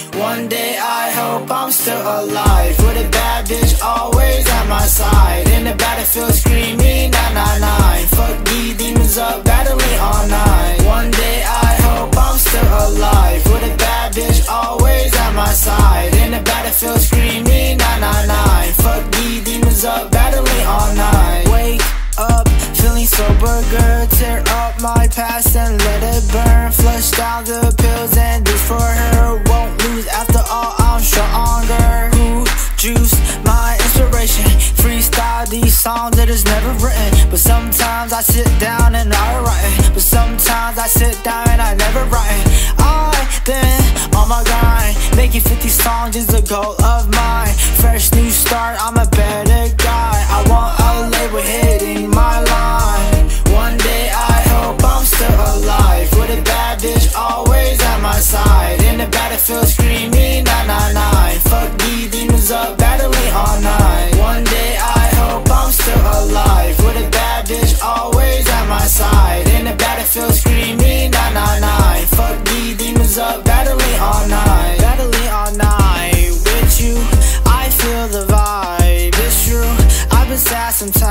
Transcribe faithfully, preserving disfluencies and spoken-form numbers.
One day I hope I'm still alive, with a bad bitch always at my side. In the battlefield screaming nine nine nine. Fuck these demons up, battling all night. One day I hope I'm still alive, with a bad bitch always at my side. In the battlefield screaming nine nine nine. Fuck these demons up, battling all night. Wake up, feeling sober, girl. Tear up my past and let it burn. Flush down the pills and this for her. Won't lose, after all I'm stronger. Who juice my inspiration? Freestyle these songs that is never written. But sometimes I sit down and I write. But sometimes I sit down and I never write. I've been on my grind, making fifty songs is the goal of mine. Fresh new start, I'm a better guy. I want a label hitting my line. One day I hope I'm still alive, with a bad bitch always at my side. In the battlefield screaming nine nine nine. Fuck these demons up, battling all night. One day I hope I'm still alive, with a bad bitch always at my side. In the battlefield screaming nine nine nine. Fuck these demons up, battling all night. Battling all night with you, I feel the vibe. It's true, I've been sad sometimes.